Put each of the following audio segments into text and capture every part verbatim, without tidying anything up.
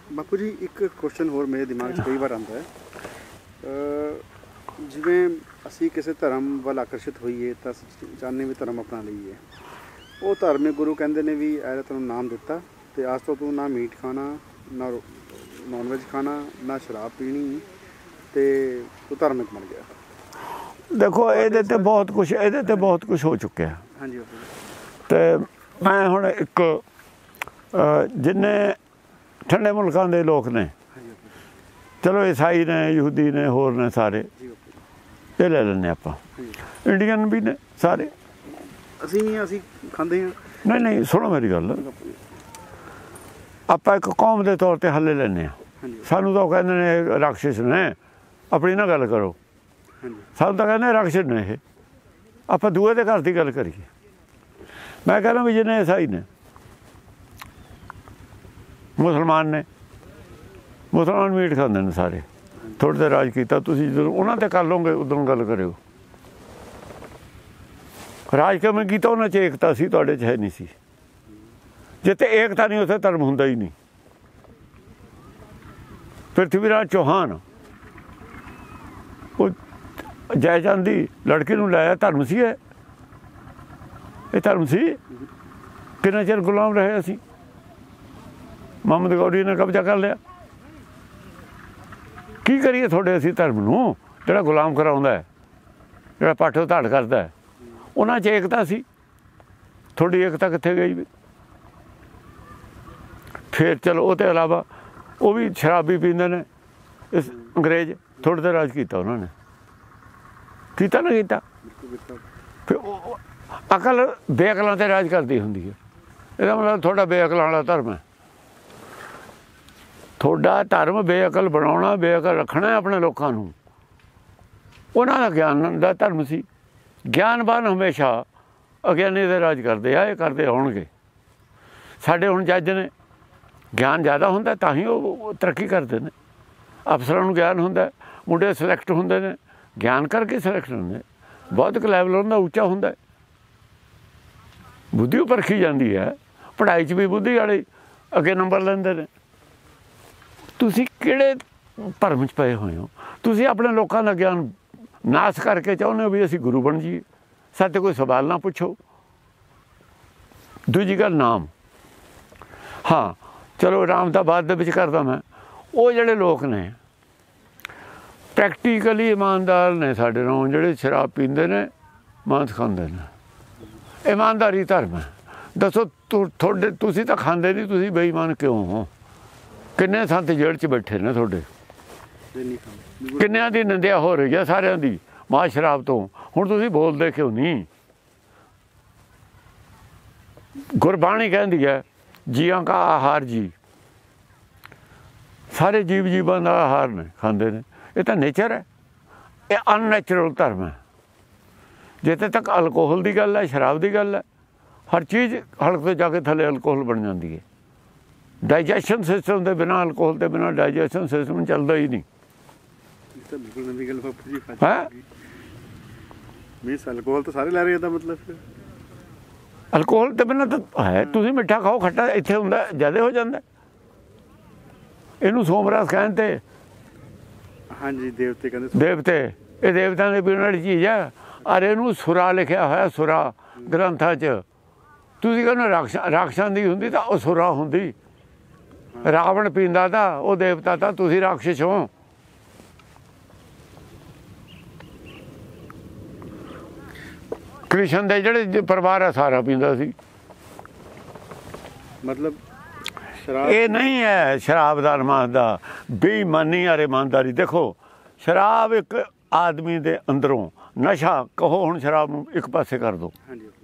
ਬਾਪੂ ਜੀ ਇੱਕ ਕੁਐਸਚਨ ਹੋਰ ਮੇਰੇ ਦਿਮਾਗ 'ਚ ਕਈ ਵਾਰ ਆਉਂਦਾ ਹੈ, ਜਿਵੇਂ ਅਸੀਂ ਕਿਸੇ ਧਰਮ ਵੱਲ ਆਕਰਸ਼ਿਤ ਹੋਈਏ ਤਾਂ ਅਸੀਂ ਚਾਹੁੰਦੇ ਵੀ ਧਰਮ ਆਪਣਾ ਲਈਏ। ਉਹ ਧਾਰਮਿਕ ਗੁਰੂ ਕਹਿੰਦੇ ਨੇ ਵੀ ਇਹ ਤੈਨੂੰ ਨਾਮ ਦਿੱਤਾ ਅਤੇ ਅੱਜ ਤੋਂ ਤੂੰ ਨਾ ਮੀਟ ਖਾਣਾ, ਨਾ ਨੌਨ ਵੈਜ ਖਾਣਾ, ਨਾ ਸ਼ਰਾਬ ਪੀਣੀ, ਅਤੇ ਤੂੰ ਧਾਰਮਿਕ ਬਣ ਗਿਆ। ਦੇਖੋ ਇਹਦੇ ਤੇ ਬਹੁਤ ਕੁਛ ਇਹਦੇ ਤੇ ਬਹੁਤ ਕੁਛ ਹੋ ਚੁੱਕਿਆ। ਹਾਂਜੀ। ਅਤੇ ਮੈਂ ਹੁਣ ਇੱਕ ਜਿੰਨੇ ਠੰਡੇ ਮੁਲਕਾਂ ਦੇ ਲੋਕ ਨੇ, ਚਲੋ ਈਸਾਈ ਨੇ, ਯਹੂਦੀ ਨੇ, ਹੋਰ ਨੇ ਸਾਰੇ, ਇਹ ਲੈ ਲੈਂਦੇ ਆਪਾਂ। ਇੰਡੀਅਨ ਵੀ ਨੇ ਸਾਰੇ। ਅਸੀਂ ਅਸੀਂ ਖਾਂਦੇ ਹਾਂ। ਨਹੀਂ ਨਹੀਂ ਸੁਣੋ ਮੇਰੀ ਗੱਲ, ਆਪਾਂ ਇੱਕ ਕੌਮ ਦੇ ਤੌਰ 'ਤੇ ਹੱਲੇ ਲੈਂਦੇ ਹਾਂ। ਸਾਨੂੰ ਤਾਂ ਉਹ ਕਹਿੰਦੇ ਨੇ ਰਾਕਸ਼ਸ ਨੇ, ਆਪਣੀ ਨਾ ਗੱਲ ਕਰੋ। ਸਾਨੂੰ ਤਾਂ ਕਹਿੰਦੇ ਰਾਕਸ਼ਸ ਨੇ ਇਹ। ਆਪਾਂ ਦੂਏ ਦੇ ਘਰ ਦੀ ਗੱਲ ਕਰੀਏ। ਮੈਂ ਕਹਿੰਦਾ ਵੀ ਜਿਹਨੇ ਈਸਾਈ ਨੇ, ਮੁਸਲਮਾਨ ਨੇ, ਮੁਸਲਮਾਨ ਮੀਟ ਖਾਂਦੇ ਨੇ ਸਾਰੇ। ਥੋੜ੍ਹੇ ਤੇ ਰਾਜ ਕੀਤਾ ਤੁਸੀਂ, ਜਦੋਂ ਉਹਨਾਂ 'ਤੇ ਕਰ ਲਓਗੇ ਉਦੋਂ ਗੱਲ ਕਰਿਓ। ਰਾਜ ਕਿਵੇਂ ਕੀਤਾ? ਉਹਨਾਂ 'ਚ ਏਕਤਾ ਸੀ, ਤੁਹਾਡੇ 'ਚ ਹੈ ਨਹੀਂ ਸੀ। ਜਿੱਥੇ ਏਕਤਾ ਨਹੀਂ ਉੱਥੇ ਧਰਮ ਹੁੰਦਾ ਹੀ ਨਹੀਂ। ਪ੍ਰਿਥਵੀ ਰਾਜ ਚੌਹਾਨ ਉਹ ਜੈ ਚੰਦ ਦੀ ਲੜਕੀ ਨੂੰ ਲਾਇਆ, ਧਰਮ ਸੀ ਇਹ? ਇਹ ਧਰਮ ਸੀ? ਕਿੰਨਾ ਚਿਰ ਗੁਲਾਮ ਰਹੇ ਅਸੀਂ? ਮੁਹੰਮਦ ਗੌਰੀ ਨੇ ਕਬਜ਼ਾ ਕਰ ਲਿਆ। ਕੀ ਕਰੀਏ ਤੁਹਾਡੇ ਅਸੀਂ ਧਰਮ ਨੂੰ, ਜਿਹੜਾ ਗੁਲਾਮ ਕਰਾਉਂਦਾ ਹੈ, ਜਿਹੜਾ ਪਾਠੋ ਧਾੜ ਕਰਦਾ ਹੈ? ਉਹਨਾਂ 'ਚ ਏਕਤਾ ਸੀ, ਤੁਹਾਡੀ ਏਕਤਾ ਕਿੱਥੇ ਗਈ ਵੀ? ਫਿਰ ਚਲੋ ਉਹ ਤੋਂ ਇਲਾਵਾ ਉਹ ਵੀ ਸ਼ਰਾਬੀ ਪੀਂਦੇ ਨੇ ਇਸ ਅੰਗਰੇਜ਼। ਥੋੜ੍ਹੇ ਤੇ ਰਾਜ ਕੀਤਾ ਉਹਨਾਂ ਨੇ, ਕੀਤਾ ਨਾ ਕੀਤਾ? ਫਿਰ ਉਹ ਅਕਲ ਬੇਅਕਲਾਂ 'ਤੇ ਰਾਜ ਕਰਦੀ ਹੁੰਦੀ ਹੈ। ਇਹਦਾ ਮਤਲਬ ਤੁਹਾਡਾ ਬੇਅਕਲਾਂ ਵਾਲਾ ਧਰਮ ਹੈ। ਤੁਹਾਡਾ ਧਰਮ ਬੇਅਕਲ ਬਣਾਉਣਾ, ਬੇਅਕਲ ਰੱਖਣਾ ਆਪਣੇ ਲੋਕਾਂ ਨੂੰ। ਉਹਨਾਂ ਦਾ ਗਿਆਨ ਦਾ ਧਰਮ ਸੀ। ਗਿਆਨਵਾਨ ਹਮੇਸ਼ਾ ਅਗਿਆਨੀ ਦੇ ਰਾਜ ਕਰਦੇ ਆ, ਇਹ ਕਰਦੇ ਹੋਣਗੇ। ਸਾਡੇ ਹੁਣ ਜੱਜ ਨੇ, ਗਿਆਨ ਜ਼ਿਆਦਾ ਹੁੰਦਾ ਤਾਂ ਹੀ ਉਹ ਤਰੱਕੀ ਕਰਦੇ ਨੇ। ਅਫਸਰਾਂ ਨੂੰ ਗਿਆਨ ਹੁੰਦਾ, ਮੁੰਡੇ ਸਿਲੈਕਟ ਹੁੰਦੇ ਨੇ, ਗਿਆਨ ਕਰਕੇ ਸਿਲੈਕਟ ਹੁੰਦੇ। ਬੌਧਿਕ ਲੈਵਲ ਉਹਨਾਂ ਦਾ ਉੱਚਾ ਹੁੰਦਾ। ਬੁੱਧੀ ਪਰਖੀ ਜਾਂਦੀ ਹੈ। ਪੜ੍ਹਾਈ 'ਚ ਵੀ ਬੁੱਧੀ ਵਾਲੇ ਅੱਗੇ ਨੰਬਰ ਲੈਂਦੇ ਨੇ। ਤੁਸੀਂ ਕਿਹੜੇ ਭਰਮ 'ਚ ਪਏ ਹੋਏ ਹੋ? ਤੁਸੀਂ ਆਪਣੇ ਲੋਕਾਂ ਦਾ ਗਿਆਨ ਨਾਸ਼ ਕਰਕੇ ਚਾਹੁੰਦੇ ਹੋ ਵੀ ਅਸੀਂ ਗੁਰੂ ਬਣ ਜਾਈਏ। ਸਾਡੇ ਕੋਈ ਸਵਾਲ ਨਾ ਪੁੱਛੋ। ਦੂਜੀ ਗੱਲ, ਨਾਮ। ਹਾਂ ਚਲੋ ਰਾਮ ਤਾਂ ਬਾਅਦ ਦੇ ਵਿੱਚ ਕਰਦਾ ਮੈਂ। ਉਹ ਜਿਹੜੇ ਲੋਕ ਨੇ ਪ੍ਰੈਕਟੀਕਲੀ ਇਮਾਨਦਾਰ ਨੇ ਸਾਡੇ ਨਾਲ, ਜਿਹੜੇ ਸ਼ਰਾਬ ਪੀਂਦੇ ਨੇ, ਮਾਂਸ ਖਾਂਦੇ ਨੇ। ਇਮਾਨਦਾਰੀ ਧਰਮ ਹੈ। ਦੱਸੋ ਤੁਹਾਡੇ, ਤੁਸੀਂ ਤਾਂ ਖਾਂਦੇ ਨਹੀਂ, ਤੁਸੀਂ ਬੇਈਮਾਨ ਕਿਉਂ ਹੋ? ਕਿੰਨੇ ਸੰਤ ਜੇਲ੍ਹ 'ਚ ਬੈਠੇ ਨੇ ਤੁਹਾਡੇ, ਕਿੰਨਿਆਂ ਦੀ ਨਿੰਦਿਆ ਹੋ ਰਹੀ ਹੈ ਸਾਰਿਆਂ ਦੀ ਮਾਂ ਸ਼ਰਾਬ ਤੋਂ। ਹੁਣ ਤੁਸੀਂ ਬੋਲਦੇ ਕਿਉਂ ਨਹੀਂ? ਗੁਰਬਾਣੀ ਕਹਿੰਦੀ ਹੈ ਜੀਆਂ ਕਾ ਆਹਾਰ ਜੀ। ਸਾਰੇ ਜੀਵ ਜੀਵਾਂ ਦਾ ਆਹਾਰ ਨੇ, ਖਾਂਦੇ ਨੇ। ਇਹ ਤਾਂ ਨੇਚਰ ਹੈ। ਇਹ ਅਨਨੈਚੁਰਲ ਧਰਮ ਹੈ। ਜਿੱਥੇ ਤੱਕ ਅਲਕੋਹਲ ਦੀ ਗੱਲ ਹੈ, ਸ਼ਰਾਬ ਦੀ ਗੱਲ ਹੈ, ਹਰ ਚੀਜ਼ ਹਲਕ ਤੋਂ ਜਾ ਕੇ ਥੱਲੇ ਅਲਕੋਹਲ ਬਣ ਜਾਂਦੀ ਹੈ। ਡਾਈਜੈਸ਼ਨ ਸਿਸਟਮ ਦੇ ਬਿਨਾਂ, ਅਲਕੋਹਲ ਦੇ ਬਿਨਾਂ ਡਾਈਜੈਸ਼ਨ ਸਿਸਟਮ ਚੱਲਦਾ ਹੀ ਨਹੀਂ। ਹੈ ਅਲਕੋਹਲ ਤਾਂ ਸਾਰੇ ਲੈ ਰਹੇ ਦਾ ਮਤਲਬ? ਅਲਕੋਹਲ ਦੇ ਬਿਨਾਂ ਤਾਂ ਹੈ। ਤੁਸੀਂ ਮਿੱਠਾ ਖਾਓ, ਖੱਟਾ ਇੱਥੇ ਹੁੰਦਾ ਜ਼ਿਆਦਾ ਹੋ ਜਾਂਦਾ। ਇਹਨੂੰ ਸੋਮਰਸ ਕਹਿੰਦੇ। ਹਾਂਜੀ, ਦੇਵਤੇ ਕਹਿੰਦੇ। ਦੇਵਤੇ, ਇਹ ਦੇਵਤਿਆਂ ਦੇ ਪੀਣ ਵਾਲੀ ਚੀਜ਼ ਹੈ। ਔਰ ਇਹਨੂੰ ਸੁਰਾ ਲਿਖਿਆ ਹੋਇਆ, ਸੁਰਾ ਗ੍ਰੰਥਾਂ 'ਚ। ਤੁਸੀਂ ਕਹਿੰਦੇ ਰਾਕਸ਼ਾਂ ਰਾਕਸ਼ਾਂ ਦੀ ਹੁੰਦੀ ਤਾਂ ਉਹ ਸੁਰਾ ਹੁੰਦੀ। ਰਾਵਣ ਪੀਂਦਾ ਤਾਂ ਉਹ ਦੇਵਤਾ ਤਾਂ, ਤੁਸੀਂ ਰਾਕਸ਼ਸ ਹੋ। ਕ੍ਰਿਸ਼ਨ ਦੇ ਜਿਹੜੇ ਪਰਿਵਾਰ ਹੈ ਸਾਰਾ ਪੀਂਦਾ ਸੀ। ਮਤਲਬ ਇਹ ਨਹੀਂ ਹੈ ਸ਼ਰਾਬ ਦਾ ਅਰਮਾਨ ਦਾ ਬੇਈਮਾਨੀ ਔਰ ਇਮਾਨਦਾਰੀ। ਦੇਖੋ ਸ਼ਰਾਬ ਇੱਕ ਆਦਮੀ ਦੇ ਅੰਦਰੋਂ ਨਸ਼ਾ ਕਹੋ, ਹੁਣ ਸ਼ਰਾਬ ਨੂੰ ਇੱਕ ਪਾਸੇ ਕਰ ਦਿਓ।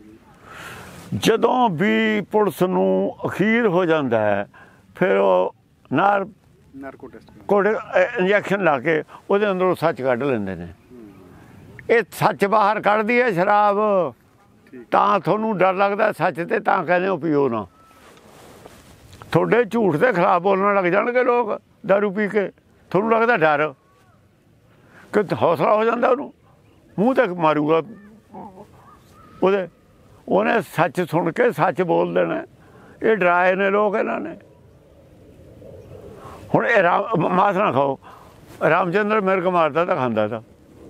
ਜਦੋਂ ਵੀ ਪੁਲਿਸ ਨੂੰ ਅਖੀਰ ਹੋ ਜਾਂਦਾ ਹੈ, ਫਿਰ ਉਹ ਨਾਰ ਨਾਰਕੋ ਟੈਸਟ ਕੋਡ ਇੰਜੈਕਸ਼ਨ ਲਾ ਕੇ ਉਹਦੇ ਅੰਦਰੋਂ ਸੱਚ ਕੱਢ ਲੈਂਦੇ ਨੇ। ਇਹ ਸੱਚ ਬਾਹਰ ਕੱਢਦੀ ਹੈ ਸ਼ਰਾਬ। ਤਾਂ ਤੁਹਾਨੂੰ ਡਰ ਲੱਗਦਾ ਸੱਚ 'ਤੇ, ਤਾਂ ਕਹਿੰਦੇ ਹੋ ਪੀਓ ਨਾ। ਤੁਹਾਡੇ ਝੂਠ ਦੇ ਖਿਲਾਫ ਬੋਲਣ ਲੱਗ ਜਾਣਗੇ ਲੋਕ ਦਾਰੂ ਪੀ ਕੇ। ਤੁਹਾਨੂੰ ਲੱਗਦਾ ਡਰ ਕਿ ਹੌਸਲਾ ਹੋ ਜਾਂਦਾ ਉਹਨੂੰ, ਮੂੰਹ ਤੱਕ ਮਾਰੂਗਾ ਉਹਦੇ। ਉਹਨੇ ਸੱਚ ਸੁਣ ਕੇ ਸੱਚ ਬੋਲ ਦੇਣਾ। ਇਹ ਡਰਾਏ ਨੇ ਲੋਕ ਇਹਨਾਂ ਨੇ। ਹੁਣ ਇਹ ਰਾਮ ਮਾਸ ਨਾ ਖਾਓ, ਰਾਮਚੰਦਰ ਮਿਰਗ ਮਾਰਦਾ ਤਾਂ ਖਾਂਦਾ ਤਾਂ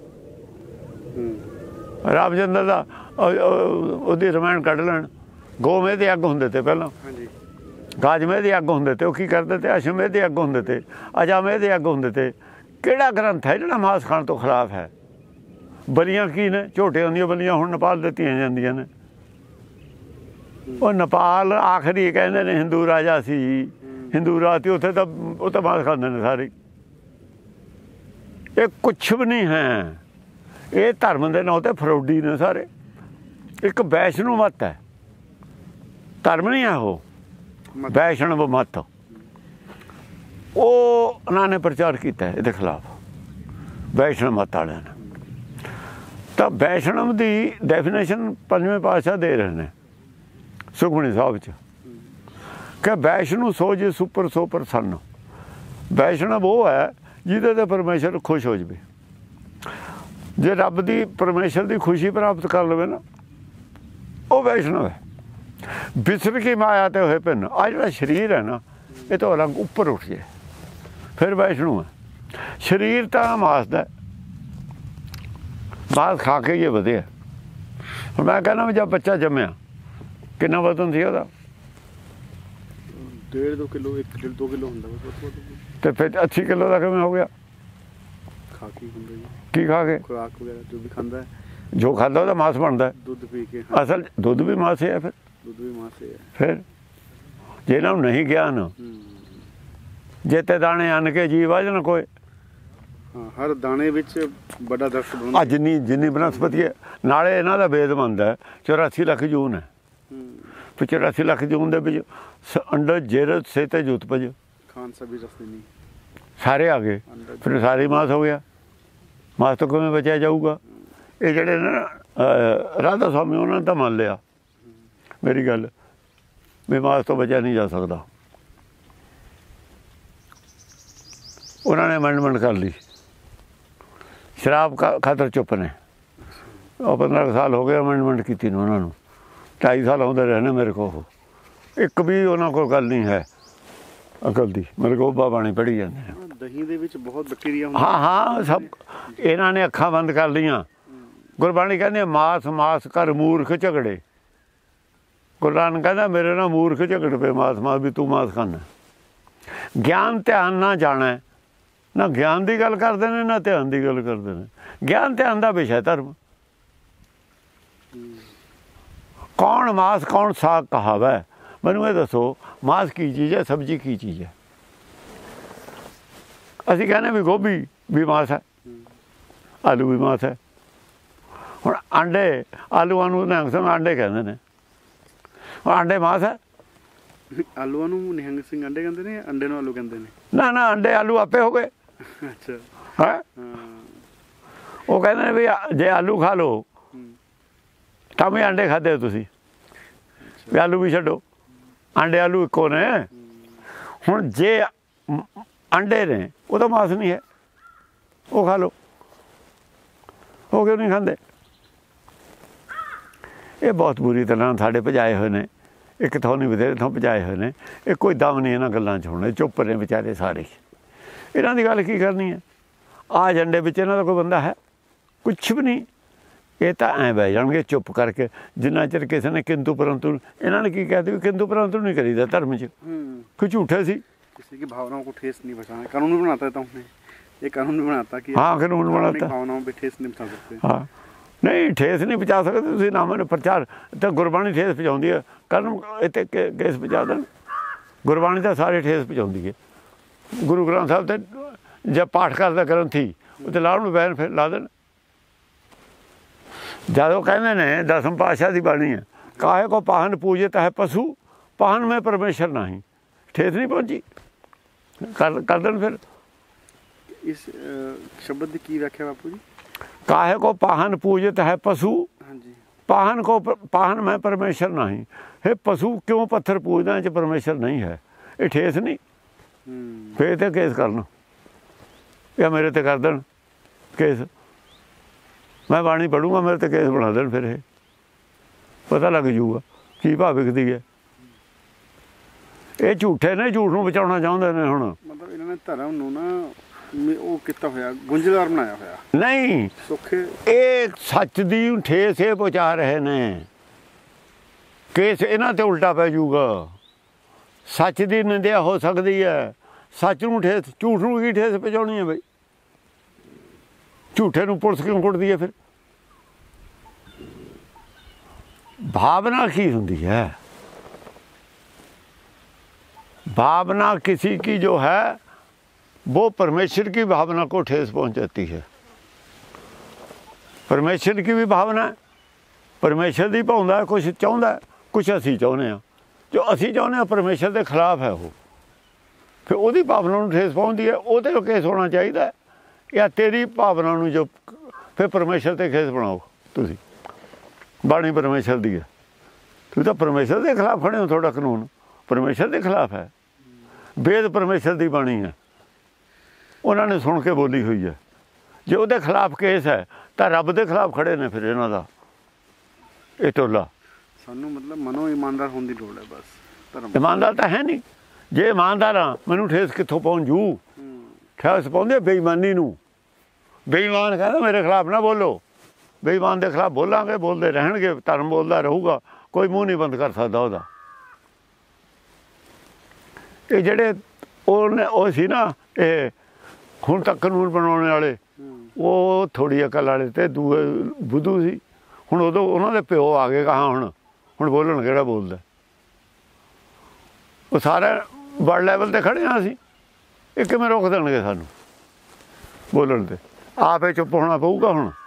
ਰਾਮਚੰਦਰ ਦਾ ਉਹਦੀ ਰਮਾਇਣ ਕੱਢ ਲੈਣ। ਗੋਮੇ ਦੇ ਅੱਗ ਹੁੰਦੇ ਤੇ ਪਹਿਲਾਂ, ਗਾਜਮੇ ਦੇ ਅੱਗ ਹੁੰਦੇ ਤੇ, ਉਹ ਕੀ ਕਰਦੇ ਤੇ ਅਸ਼ਮੇ ਦੇ ਅੱਗ ਹੁੰਦੇ ਤੇ, ਅਜਾਮੇ ਦੇ ਅੱਗ ਹੁੰਦੇ ਤੇ। ਕਿਹੜਾ ਗ੍ਰੰਥ ਹੈ ਜਿਹੜਾ ਮਾਸ ਖਾਣ ਤੋਂ ਖਿਲਾਫ ਹੈ? ਬਲੀਆਂ ਕੀ ਨੇ? ਝੋਟੇ ਹੁੰਦੀਆਂ ਬਲੀਆਂ ਹੁਣ ਨੇਪਾਲ ਦਿੱਤੀਆਂ ਜਾਂਦੀਆਂ ਨੇ। ਉਹ ਨੇਪਾਲ ਆਖਰੀ ਕਹਿੰਦੇ ਨੇ ਹਿੰਦੂ ਰਾਜਾ ਸੀ, ਹਿੰਦੂ ਰਾਜ ਸੀ, ਉੱਥੇ ਤਾਂ ਉਹ ਤਾਂ ਮਾਸ ਖਾਂਦੇ ਨੇ ਸਾਰੇ। ਇਹ ਕੁਛ ਵੀ ਨਹੀਂ ਹੈ, ਇਹ ਧਰਮ ਦੇ ਨਾਂ 'ਤੇ ਫਰੋਡੀ ਨੇ ਸਾਰੇ। ਇੱਕ ਵੈਸ਼ਨੂ ਮੱਤ ਹੈ, ਧਰਮ ਨਹੀਂ ਹੈ ਉਹ, ਵੈਸ਼ਨਵ ਮੱਤ। ਉਹ ਉਹਨਾਂ ਨੇ ਪ੍ਰਚਾਰ ਕੀਤਾ ਇਹਦੇ ਖਿਲਾਫ, ਵੈਸ਼ਨਵ ਮੱਤ ਵਾਲਿਆਂ ਨੇ। ਤਾਂ ਵੈਸ਼ਨਵ ਦੀ ਡੈਫੀਨੇਸ਼ਨ ਪੰਜਵੇਂ ਪਾਤਸ਼ਾਹ ਦੇ ਰਹੇ ਨੇ ਸੁਖਮਨੀ ਸਾਹਿਬ 'ਚ ਕਿ ਵੈਸ਼ਨੂ ਸੋ ਜੇ ਸੁਪਰ ਸੋ ਪ੍ਰਸੰਨ। ਵੈਸ਼ਨਵ ਉਹ ਹੈ ਜਿਹਦੇ 'ਤੇ ਪਰਮੇਸ਼ਰ ਖੁਸ਼ ਹੋ ਜਾਵੇ। ਜੇ ਰੱਬ ਦੀ ਪਰਮੇਸ਼ਰ ਦੀ ਖੁਸ਼ੀ ਪ੍ਰਾਪਤ ਕਰ ਲਵੇ ਨਾ, ਉਹ ਵੈਸ਼ਨਵ ਹੈ। ਵਿਸਰ ਕੀ ਮਾਇਆ 'ਤੇ ਹੋਏ ਭਿੰਨ। ਆਹ ਜਿਹੜਾ ਸਰੀਰ ਹੈ ਨਾ, ਇਹ ਤੋਂ ਅਲੱਗ ਉੱਪਰ ਉੱਠ ਜਾਏ ਫਿਰ ਵੈਸ਼ਨੂ ਹੈ। ਸਰੀਰ ਤਾਂ ਮਾਸ ਦਾ, ਮਾਸ ਖਾ ਕੇ ਇਹ ਵਧਿਆ। ਹੁਣ ਮੈਂ ਕਹਿੰਦਾ ਵੀ ਜਦ ਬੱਚਾ ਜੰਮਿਆ ਕਿੰਨਾ ਵਜ਼ਨ ਸੀ ਉਹਦਾ? ਡੇਢ ਦੋ ਕਿਲੋ, ਇੱਕ ਡੇਢ ਦੋ ਕਿਲੋ ਹੁੰਦਾ। ਤੇ ਫਿਰ ਅੱਸੀ ਕਿਲੋ ਦਾ ਕਿਵੇਂ ਹੋ ਗਿਆ? ਖਾ ਕੇ ਹੁੰਦਾ ਜੀ। ਕੀ ਖਾ ਕੇ? ਖੁਰਾਕ ਵਗੈਰਾ ਜੋ ਵੀ ਖਾਂਦਾ ਹੈ, ਜੋ ਖਾਂਦਾ ਉਹਦਾ ਮਾਸ ਬਣਦਾ। ਦੁੱਧ ਪੀ ਕੇ। ਅਸਲ ਦੁੱਧ ਵੀ ਮਾਸ ਹੈ। ਫਿਰ ਦੁੱਧ ਵੀ ਮਾਸ ਹੈ। ਫਿਰ ਜੇ ਇਹਨਾਂ ਨੂੰ ਨਹੀਂ ਗਿਆਨ, ਜੇ ਤੇ ਦਾਣੇ ਅੰਨ ਕੇ ਜੀਵ ਆ ਜਾਣ ਕੋਈ। ਹਾਂ, ਹਰ ਦਾਣੇ ਵਿੱਚ ਵੱਡਾ ਦਰਖਤ ਬਣਦਾ। ਆ ਜਿੰਨੀ ਜਿੰਨੀ ਬਨਸਪਤੀ ਹੈ, ਨਾਲੇ ਇਹਨਾਂ ਦਾ ਵੇਦ ਬਣਦਾ ਚੁਰਾਸੀ ਲੱਖ ਜੂਨ ਹੈ। ਫਿਰ ਚੁਰਾਸੀ ਲੱਖ ਜੂਨ ਦੇ ਵਿੱਚ ਅੰਡਰ ਜੇਰਤ ਸੇ ਤੇ ਜੁੱਤ ਪਜ ਖਾਨ ਸਭੀ ਰਸਤੇ ਨਹੀਂ ਸਾਰੇ ਆ ਗਏ। ਫਿਰ ਸਾਰੇ ਮਾਸ ਹੋ ਗਿਆ। ਮਾਸ ਤੋਂ ਕਿਵੇਂ ਬਚਿਆ ਜਾਊਗਾ? ਇਹ ਜਿਹੜੇ ਨਾ ਰਾਧਾ ਸਵਾਮੀ, ਉਹਨਾਂ ਨੇ ਤਾਂ ਮੰਨ ਲਿਆ ਮੇਰੀ ਗੱਲ ਵੀ ਮਾਸ ਤੋਂ ਬਚਿਆ ਨਹੀਂ ਜਾ ਸਕਦਾ। ਉਹਨਾਂ ਨੇ ਅਮੈਂਡਮੈਂਟ ਕਰ ਲਈ, ਸ਼ਰਾਬ ਖਾਤਰ ਚੁੱਪ ਨੇ। ਉਹ ਪੰਦਰਾਂ ਸਾਲ ਹੋ ਗਏ ਅਮੈਂਡਮੈਂਟ ਕੀਤੀ ਨੂੰ ਉਹਨਾਂ ਨੂੰ। ਢਾਈ ਸਾਲ ਆਉਂਦੇ ਰਹੇ ਨੇ ਮੇਰੇ ਕੋਲ। ਇੱਕ ਵੀ ਉਹਨਾਂ ਕੋਲ ਗੱਲ ਨਹੀਂ ਹੈ ਅਕਲ ਦੀ। ਮੇਰੇ ਕੋਲ ਬਾਣੀ ਪੜ੍ਹੀ ਜਾਂਦੇ ਆ। ਦਹੀਂ ਦੇ ਵਿੱਚ ਬਹੁਤ ਬੈਕਟੀਰੀਆ ਹੁੰਦਾ। ਹਾਂ ਹਾਂ, ਸਭ ਇਹਨਾਂ ਨੇ ਅੱਖਾਂ ਬੰਦ ਕਰ ਲਈਆਂ। ਗੁਰਬਾਣੀ ਕਹਿੰਦੇ ਮਾਸ ਮਾਸ ਕਰ ਮੂਰਖ ਝਗੜੇ। ਗੁਰੂ ਨਾਨਕ ਕਹਿੰਦਾ ਮੇਰੇ ਨਾਲ ਮੂਰਖ ਝਗੜ ਪਏ ਮਾਸ ਮਾਸ ਵੀ ਤੂੰ ਮਾਸ ਖਾਣਾ। ਗਿਆਨ ਧਿਆਨ ਨਾ ਜਾਣਾ, ਨਾ ਗਿਆਨ ਦੀ ਗੱਲ ਕਰਦੇ ਨੇ ਨਾ ਧਿਆਨ ਦੀ ਗੱਲ ਕਰਦੇ ਨੇ। ਗਿਆਨ ਧਿਆਨ ਦਾ ਵਿਸ਼ਾ ਧਰਮ। ਕੌਣ ਮਾਸ ਕੌਣ ਸਾਗ ਕਹਾਵਾ? ਮੈਨੂੰ ਇਹ ਦੱਸੋ, ਮਾਸ ਕੀ ਚੀਜ਼ ਹੈ, ਸਬਜ਼ੀ ਕੀ ਚੀਜ਼ ਹੈ? ਅਸੀਂ ਕਹਿੰਦੇ ਵੀ ਗੋਭੀ ਵੀ ਮਾਸ ਹੈ, ਆਲੂ ਵੀ ਮਾਸ ਹੈ। ਹੁਣ ਆਂਡੇ, ਆਲੂਆਂ ਨੂੰ ਨਿਹੰਗ ਸਿੰਘ ਆਂਡੇ ਕਹਿੰਦੇ ਨੇ। ਹੁਣ ਆਂਡੇ ਮਾਸ ਹੈ? ਆਲੂਆਂ ਨੂੰ ਨਿਹੰਗ ਸਿੰਘ ਆਂਡੇ ਕਹਿੰਦੇ ਨੇ, ਅੰਡੇ ਨੂੰ ਆਲੂ ਕਹਿੰਦੇ ਨੇ। ਨਾ ਨਾ, ਅੰਡੇ ਆਲੂ ਆਪੇ ਹੋ ਗਏ। ਅੱਛਾ। ਹੈ ਉਹ ਕਹਿੰਦੇ ਨੇ ਵੀ ਜੇ ਆਲੂ ਖਾ ਲਓ ਤਾਂ ਵੀ ਆਂਡੇ ਖਾਧੇ ਤੁਸੀਂ, ਵੀ ਆਲੂ ਵੀ ਛੱਡੋ। ਆਂਡੇ ਆਲੂ ਇੱਕੋ ਨੇ। ਹੁਣ ਜੇ ਆਂਡੇ ਨੇ ਉਹ ਤਾਂ ਮਾਸ ਨਹੀਂ ਹੈ, ਉਹ ਖਾ ਲਓ। ਉਹ ਕਿਉਂ ਨਹੀਂ ਖਾਂਦੇ? ਇਹ ਬਹੁਤ ਬੁਰੀ ਤਰ੍ਹਾਂ ਸਾਡੇ ਭਜਾਏ ਹੋਏ ਨੇ। ਇੱਕ ਥੋਂ ਨਹੀਂ ਬਥੇਰੇ ਥੋਂ ਭਜਾਏ ਹੋਏ ਨੇ। ਇਹ ਕੋਈ ਦਮ ਨਹੀਂ ਇਹਨਾਂ ਗੱਲਾਂ 'ਚ ਹੋਣੇ। ਚੁੱਪ ਨੇ ਵਿਚਾਰੇ ਸਾਰੇ। ਇਹਨਾਂ ਦੀ ਗੱਲ ਕੀ ਕਰਨੀ ਹੈ? ਆਹ ਏਜੰਡੇ ਵਿੱਚ ਇਹਨਾਂ ਦਾ ਕੋਈ ਬੰਦਾ ਹੈ? ਕੁਛ ਵੀ ਨਹੀਂ। ਇਹ ਤਾਂ ਐਂ ਬਹਿ ਜਾਣਗੇ ਚੁੱਪ ਕਰਕੇ, ਜਿੰਨਾ ਚਿਰ ਕਿਸੇ ਨੇ ਕਿੰਤੂ ਪਰੰਤੂ। ਇਹਨਾਂ ਨੇ ਕੀ ਕਹਿ ਦਿੱਤਾ? ਕਿੰਤੂ ਪਰੰਤੂ ਨਹੀਂ ਕਰੀਦਾ ਧਰਮ 'ਚ। ਕੋਈ ਝੂਠੇ ਸੀ। किसी की भावनाओं को ठेस नहीं पहुँचाना। कानून बनाता था उसने, ये कानून भी बनाता कि हाँ कानून बनाता, भावनाओं पे ठेस नहीं पहुँचा सकते। हाँ नहीं ठेस नहीं पहुँचा सकते ਤੁਸੀਂ ਨਾ ਮੈਨੂੰ ਪ੍ਰਚਾਰ ਤਾਂ ਗੁਰਬਾਣੀ ਠੇਸ ਪਹੁੰਚਾਉਂਦੀ ਹੈ। ਕਰਨ ਇੱਥੇ ਕੇਸ ਪਹੁੰਚਾ ਦੇਣ। ਗੁਰਬਾਣੀ ਤਾਂ ਸਾਰੇ ਠੇਸ ਪਹੁੰਚਾਉਂਦੀ ਹੈ। ਗੁਰੂ ਗ੍ਰੰਥ ਸਾਹਿਬ ਤੇ ਜੇ ਪਾਠ ਕਰਦਾ ਗ੍ਰੰਥੀ ਉੱਤੇ ਲਾਉਣ ਨੂੰ ਬੈਨ ਫਿਰ ਲਾ ਦੇਣ। ਜਦੋਂ ਕਹਿੰਦੇ ਨੇ ਦਸਮ ਪਾਤਸ਼ਾਹ ਦੀ ਬਾਣੀ ਹੈ, ਕਾਹੇ ਕੋ ਪਾਹਨ ਪੂਜਿਤ ਹੈ ਪਸ਼ੂ ਪਾਹਨ ਮੈਂ ਪਰਮੇਸ਼ਰ ਨਹੀਂ। ਠੇਸ ਨਹੀਂ ਪਹੁੰਚੀ, ਕਰ ਕਰ ਦੇਣ ਫਿਰ। इस शब्द की की व्याख्या बापू जी? काहे को पाहन पूजित है पशु, हाँ जी। पाहन को पाहन में परमेश्वर नहीं है। पशु क्यों पत्थर पूजना जो परमेश्वर नहीं है? ये ठेस नहीं। फिर तो केस करना या मेरे ते कर देन केस। मैं बाणी पढ़ूंगा, मेरे ते केस बना देन। फिर पता लग जूगा की भाव विकदी है। ਇਹ ਝੂਠੇ ਨੇ, ਝੂਠ ਨੂੰ ਬਚਾਉਣਾ ਚਾਹੁੰਦੇ ਨੇ। ਹੁਣ ਮਤਲਬ ਇਹਨਾਂ ਨੇ ਨੇ ਧਰਮ ਨੂੰ ਨਾ ਮ- ਉਹ ਕੀਤਾ ਹੋਇਆ ਗੁੰਝਲਦਾਰ ਬਣਾਇਆ ਹੋਇਆ। ਨਹੀਂ, ਸੌਖੇ ਇਹ ਸੱਚ ਦੀ ਠੇਸ ਇਹ ਪਹੁੰਚਾ ਰਹੇ ਨੇ। ਕੇਸ ਇਹਨਾਂ ਤੇ ਉਲਟਾ ਪੈ ਜਾਊਗਾ। ਸੱਚ ਦੀ ਨਿੰਦਿਆ ਹੋ ਸਕਦੀ ਹੈ, ਸੱਚ ਨੂੰ ਠੇਸ, ਝੂਠ ਨੂੰ ਕੀ ਠੇਸ ਪਹੁੰਚਾਉਣੀ ਹੈ ਬਈ? ਝੂਠੇ ਨੂੰ ਪੁਲਿਸ ਕਿਉਂ ਕੁੱਟਦੀ ਹੈ ਫਿਰ? भावना की होती है? भावना किसी की जो है वो परमेश्वर की भावना को ठेस पहुंचाती है। परमेश्वर की भी भावना है, परमेश्वर दी भावना है, कुछ चाहता है, कुछ असी चाहते हैं। जो असी चाहते हैं परमेश्वर के खिलाफ है वो, फिर वो भावना को ठेस पहुँचती है। वो तो केस होना चाहिए, या तेरी भावना को जो फिर परमेश्वर से केस बनाओ। तुसी बाणी परमेश्वर दी है, तुम तो परमेश्वर के खिलाफ खड़े हो। थोड़ा कानून परमेश्वर के खिलाफ है, वेद परमेश्वर की बाणी है, उन्होंने सुन के बोली हुई है। जो वो खिलाफ केस है तो रब के खिलाफ खड़े ने फिर इन्हों का ये टोला। सानू मतलब मनो ईमानदार होने की लोड़ है बस। धर्म ईमानदार तो है नहीं। जे ईमानदार हाँ, मैनू ठेस कितों पहुँच जू? ठेस पहुँचते बेईमानी नू। बेईमान कहना मेरे खिलाफ ना बोलो, बेईमान के खिलाफ बोलांगे, बोलते रहणगे, धर्म बोलता रहूगा, कोई मूँह नहीं बंद कर सकता वह। ये जड़े वो सी ना, ये हुण तक कानून बनाने वाले, वो थोड़ी अकल वाले ते दूए बुद्धू सी। हुण उदों उन्होंने प्यो आ गए कहाँ, हुण हुण बोलन किहड़ा बोलदा? वो सारे बड़ लैवल ते खड़े हाँ असीं, ये किवें रोक देणगे सानूं बोलण ते? आपे चुप होना पऊगा हुण।